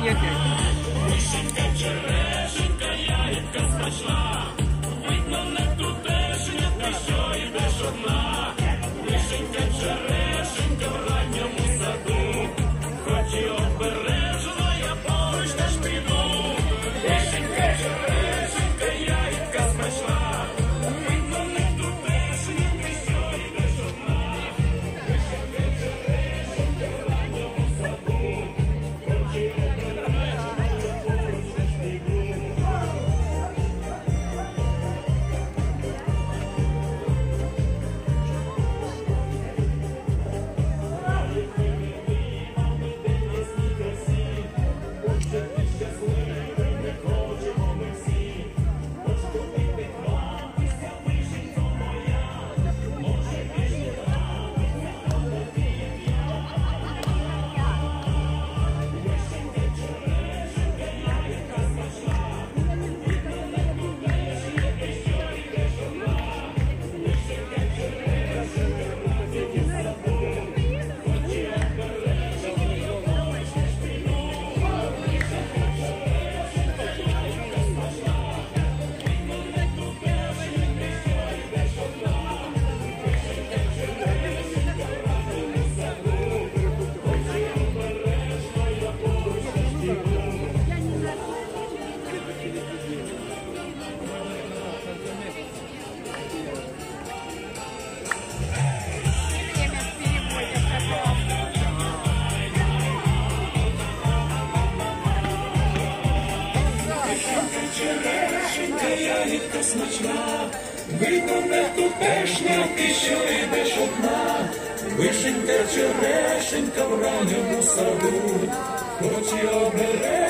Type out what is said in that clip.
Вишенька, черешенька, ягідка смачна, видно не тутешня, ти що йдеш одна. Вишенька, черешенька в ранньому саду, хоч і обережно, я поруч теж піду. Вишенька, черешенька, ягідка смачна, видно не тутешня, ти що йдеш одна. Вишенька, черешенька в ранньому саду, хоч і черешенька, ягідка смачна, видно не тутешня, ти що йдеш одна. Вишенька, черешенька в ранньому саду, хоч і обере.